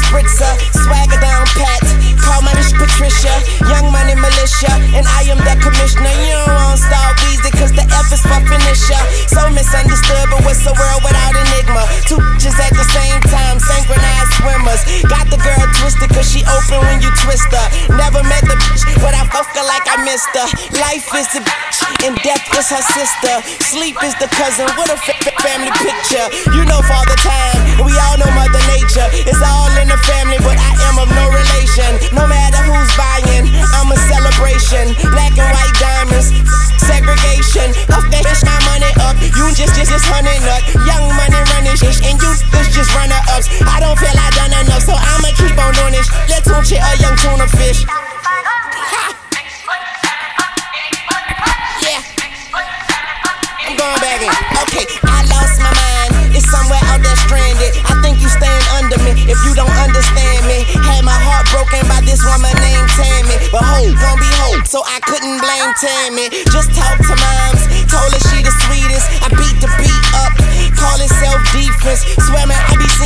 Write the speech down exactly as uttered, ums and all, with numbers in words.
spritzer, swagger down pat. Call my bitch Patricia, young money militia, and I am the commissioner. You don't want Star Weezy, cause the F is for finisher. So misunderstood, but what's a world without enigma? Two bitches at the same time, synchronized swimmers. Got the girl twisted, cause she open when you twist her. Never met the bitch, but I fuck her like I missed her. Life is the bitch, and death is her sister. Sleep is the cousin, what a f family picture. You know Father Time, and we all know Mother Nature. It's all in the family, but I am of no relation. No matter who's buying, I'm a celebration. Black and white diamonds, segregation. Off that bitch, my money up. You just, just, just honey nut. Young money running shit, and you this just runner ups. I don't feel I done enough, so I'ma keep on doing this. Let's tune shit a young tuna fish. Ha! Yeah. I'm going back in. Okay, I lost my mind. It's somewhere out there stranded. I think you stand under me if you don't understand me. Had my heart broken by this woman named Tammy, but ho, gon' be ho, so I couldn't blame Tammy. Just talk to moms, told her she the sweetest. I beat the beat up, call it self-defense. Swear man, I be seeing